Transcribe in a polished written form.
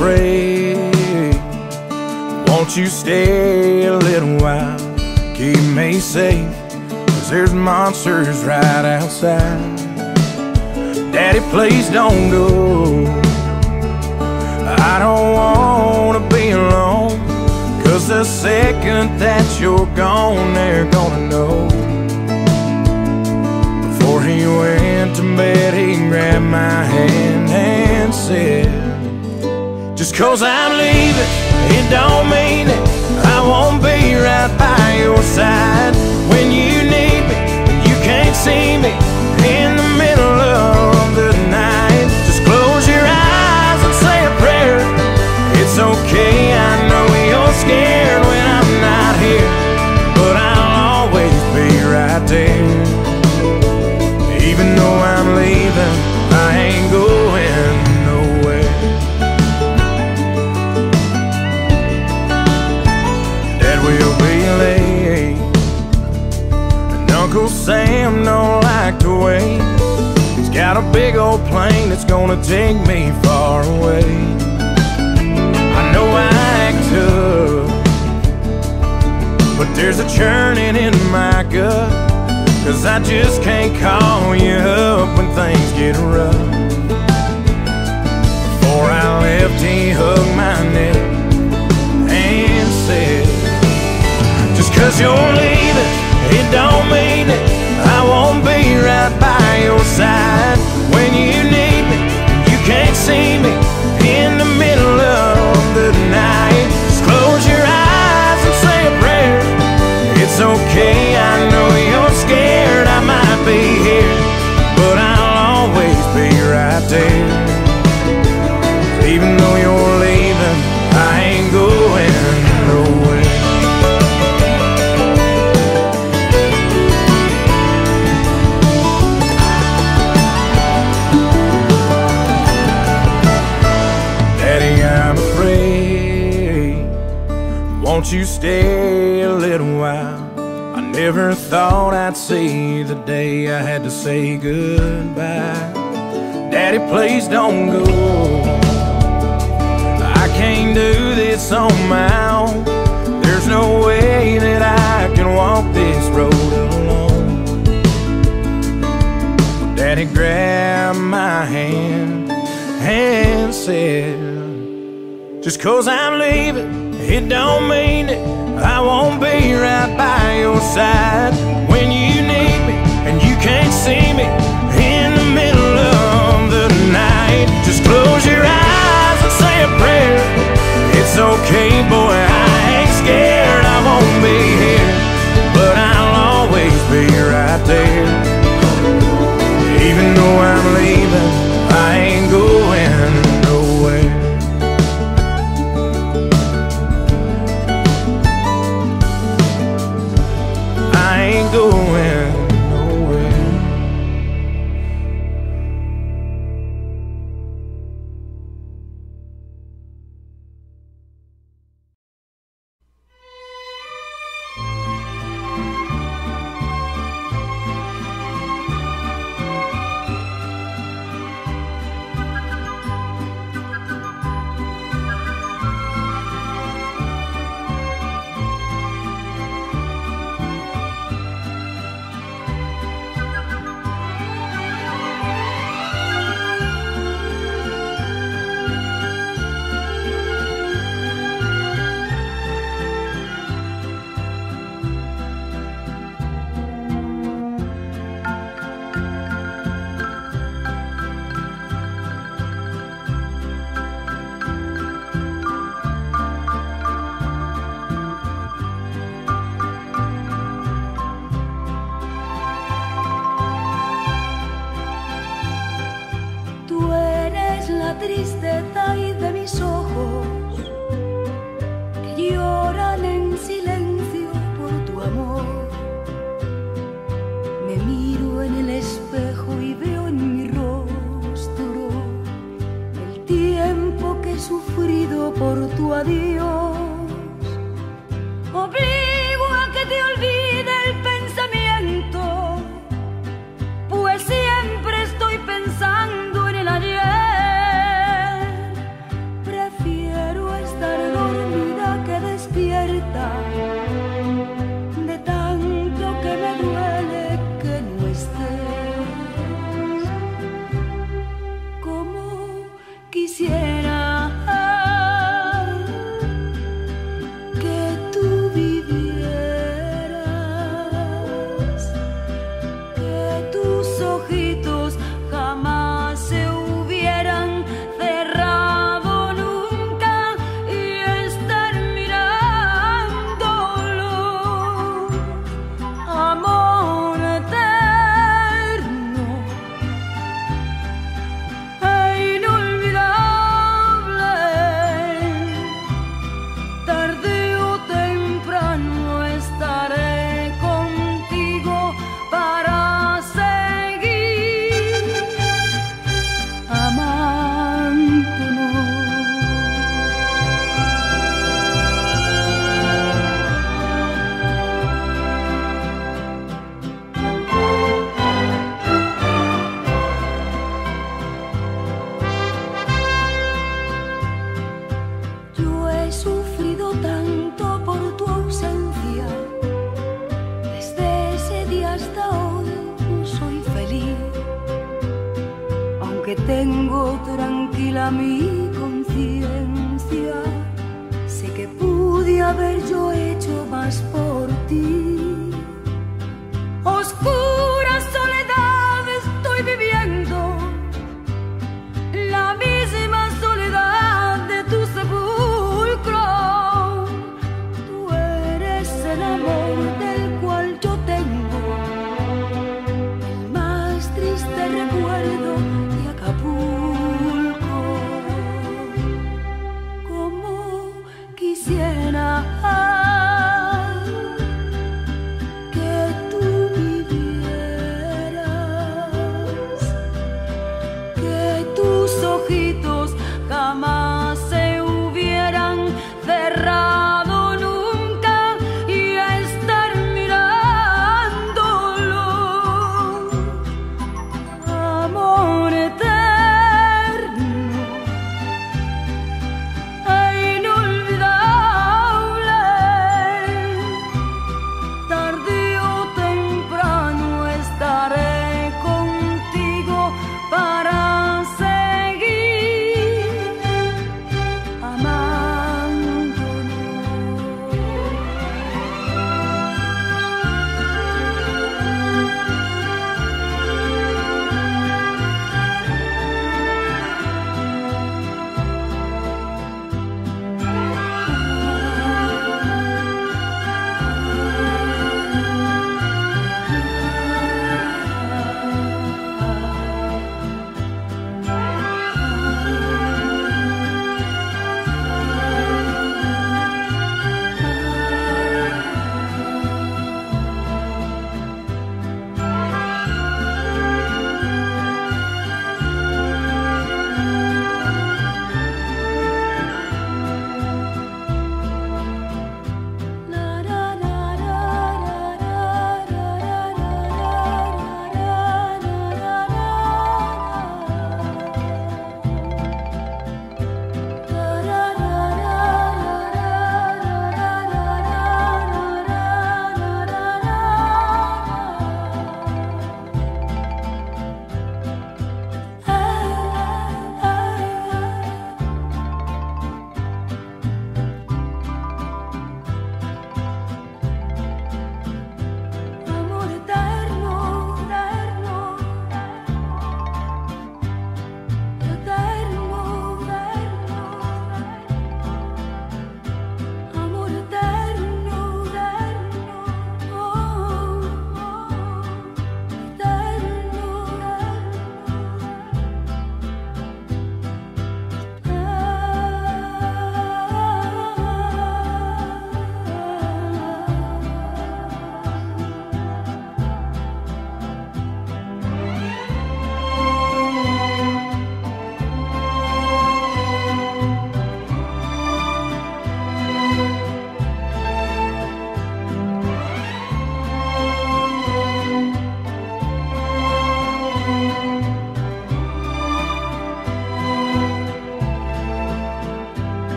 afraid. Won't you stay a little while? Keep me safe, 'cause there's monsters right outside. Daddy, please don't go. I don't wanna be alone, 'cause the second that you're gone, they're gonna know. Before he went to bed, he grabbed my hand and said, just 'cause I'm leaving, it don't mean that I won't be right by your side. When you need me, you can't see me in the middle of the night. Just close your eyes and say a prayer. It's okay, I know you're scared when I'm not here, but I'll always be right there. Even though I'm leaving, I ain't going nowhere. Dad will be late, and Uncle Sam don't like to wait. He's got a big old plane that's gonna take me far away. I know I act tough, but there's a churning in my gut, 'cause I just can't call you up when things get rough. Before I left, he hugged my neck and said, just 'cause you're leaving, it don't mean that I won't be right by your side. When you need me, you can't see me in the middle of the night. Just close your eyes and say a prayer. It's okay, I know you're scared, I might be here, but I'll always be right there. Even though you're leaving, I ain't going nowhere. Daddy, I'm afraid. Won't you stay a little while? I never thought I'd see the day I had to say goodbye. Daddy, please don't go. I can't do this on my own. There's no way that I can walk this road alone. Daddy grabbed my hand and said, just 'cause I'm leaving, it don't mean that I won't be right by your side. When you need me and you can't see me in the middle of the night. Just close your eyes and say a prayer. It's okay, boy, I ain't scared, I won't be here, but I'll always be right there. Even though I'm leaving, I ain't going nowhere. I ain't going nowhere. Tristeza y de mis ojos que lloran en silencio por tu amor. Me miro en el espejo y veo en mi rostro el tiempo que he sufrido por tu adiós. Obligo a que te olvide el pensamiento, pues siempre estoy pensando en el ayer. Prefiero que tengo tranquila mi conciencia. Sé que pude haber yo hecho más por